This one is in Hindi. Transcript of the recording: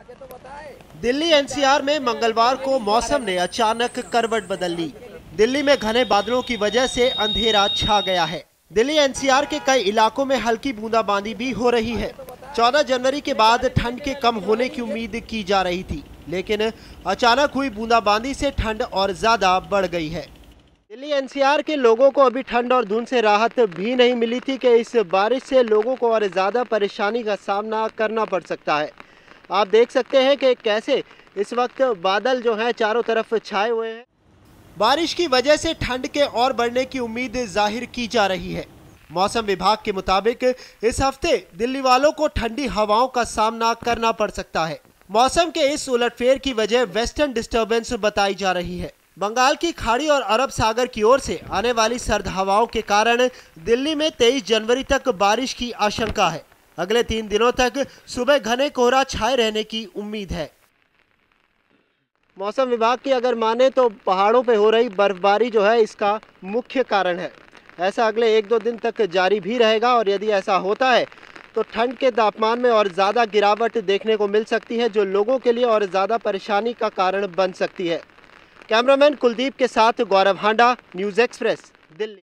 दिल्ली एनसीआर में मंगलवार को मौसम ने अचानक करवट बदल ली। दिल्ली में घने बादलों की वजह से अंधेरा छा गया है। दिल्ली एनसीआर के कई इलाकों में हल्की बूंदाबांदी भी हो रही है। 14 जनवरी के बाद ठंड के कम होने की उम्मीद की जा रही थी, लेकिन अचानक हुई बूंदाबांदी से ठंड और ज्यादा बढ़ गई है। दिल्ली एनसीआर के लोगों को अभी ठंड और धुंध से राहत भी नहीं मिली थी कि इस बारिश से लोगों को और ज्यादा परेशानी का सामना करना पड़ सकता है। आप देख सकते हैं कि कैसे इस वक्त बादल जो हैं चारों तरफ छाए हुए हैं। बारिश की वजह से ठंड के और बढ़ने की उम्मीद जाहिर की जा रही है। मौसम विभाग के मुताबिक इस हफ्ते दिल्ली वालों को ठंडी हवाओं का सामना करना पड़ सकता है। मौसम के इस उलटफेर की वजह वेस्टर्न डिस्टर्बेंस बताई जा रही है। बंगाल की खाड़ी और अरब सागर की ओर से आने वाली सर्द हवाओं के कारण दिल्ली में 23 जनवरी तक बारिश की आशंका है। अगले 3 दिनों तक सुबह घने कोहरा छाए रहने की उम्मीद है। मौसम विभाग की अगर माने तो पहाड़ों पे हो रही बर्फबारी जो है इसका मुख्य कारण है। ऐसा अगले 1-2 दिन तक जारी भी रहेगा और यदि ऐसा होता है तो ठंड के तापमान में और ज़्यादा गिरावट देखने को मिल सकती है, जो लोगों के लिए और ज़्यादा परेशानी का कारण बन सकती है। कैमरामैन कुलदीप के साथ गौरव हांडा, न्यूज़ एक्सप्रेस, दिल्ली।